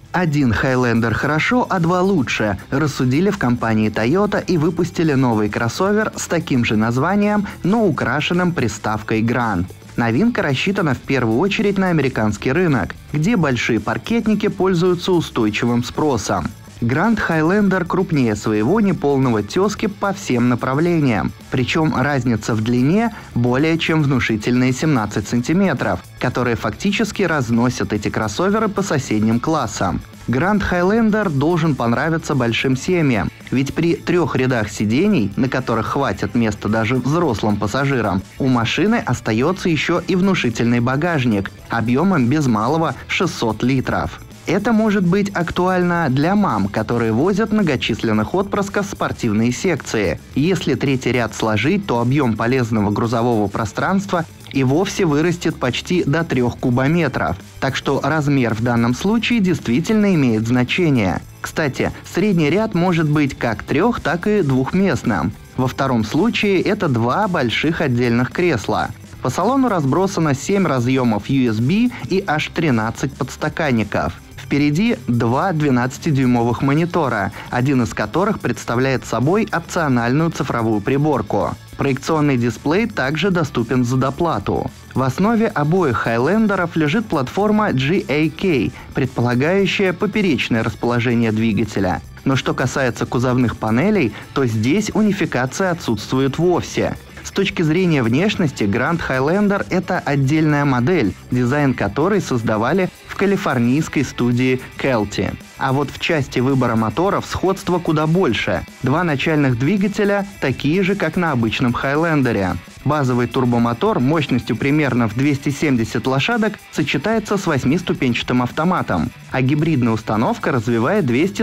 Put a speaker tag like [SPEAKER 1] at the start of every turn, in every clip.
[SPEAKER 1] Один Highlander хорошо, а два лучше, рассудили в компании Toyota и выпустили новый кроссовер с таким же названием, но украшенным приставкой Grand. Новинка рассчитана в первую очередь на американский рынок, где большие паркетники пользуются устойчивым спросом. Grand Highlander крупнее своего неполного тезки по всем направлениям, причем разница в длине более чем внушительные 17 сантиметров, которые фактически разносят эти кроссоверы по соседним классам. Grand Highlander должен понравиться большим семьям, ведь при 3 рядах сидений, на которых хватит места даже взрослым пассажирам, у машины остается еще и внушительный багажник объемом без малого 600 литров. Это может быть актуально для мам, которые возят многочисленных отпрысков в спортивные секции. Если третий ряд сложить, то объем полезного грузового пространства и вовсе вырастет почти до 3 кубометров. Так что размер в данном случае действительно имеет значение. Кстати, средний ряд может быть как 3, так и 2-местным. Во втором случае это 2 больших отдельных кресла. По салону разбросано 7 разъемов USB и аж 13 подстаканников. Впереди 2 12-дюймовых монитора, один из которых представляет собой опциональную цифровую приборку. Проекционный дисплей также доступен за доплату. В основе обоих Хайлендеров лежит платформа GAK, предполагающая поперечное расположение двигателя. Но что касается кузовных панелей, то здесь унификация отсутствует вовсе. С точки зрения внешности, Grand Highlander – это отдельная модель, дизайн которой создавали в калифорнийской студии Kelty. А вот в части выбора моторов сходство куда больше. 2 начальных двигателя такие же, как на обычном Highlander. Базовый турбомотор мощностью примерно в 270 лошадок сочетается с 8-ступенчатым автоматом, а гибридная установка развивает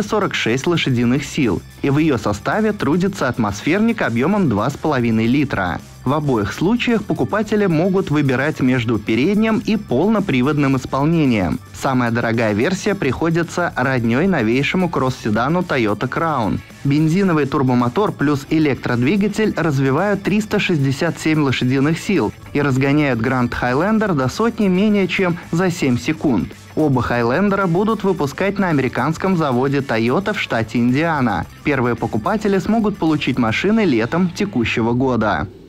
[SPEAKER 1] 246 лошадиных сил, и в ее составе трудится атмосферник объемом 2,5 литра. В обоих случаях покупатели могут выбирать между передним и полноприводным исполнением. Самая дорогая версия приходится роднёй новейшему кросс-седану Toyota Crown. Бензиновый турбомотор плюс электродвигатель развивают 367 лошадиных сил и разгоняют Grand Highlander до сотни менее чем за 7 секунд. Оба Хайлендера будут выпускать на американском заводе Toyota в штате Индиана. Первые покупатели смогут получить машины летом текущего года.